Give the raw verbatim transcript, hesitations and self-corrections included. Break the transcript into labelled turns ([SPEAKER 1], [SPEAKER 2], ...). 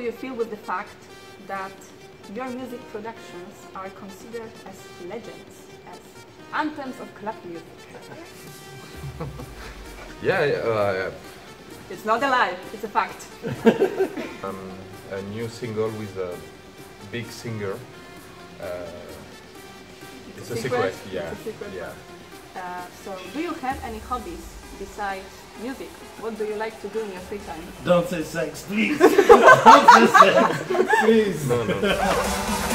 [SPEAKER 1] you feel with the fact that your music productions are considered as legends, as anthems of club music?
[SPEAKER 2] Yeah, uh,
[SPEAKER 1] It's not a lie, it's a fact.
[SPEAKER 2] um, a new single with a big singer. Uh, it's,
[SPEAKER 1] a
[SPEAKER 2] a
[SPEAKER 1] secret?
[SPEAKER 2] secret, yeah.
[SPEAKER 1] It's a secret.
[SPEAKER 2] Yeah.
[SPEAKER 1] Uh, so, do you have any hobbies besides music? What do you like to do in your free time?
[SPEAKER 3] Don't say sex, please. Don't say sex, please.
[SPEAKER 2] No, no.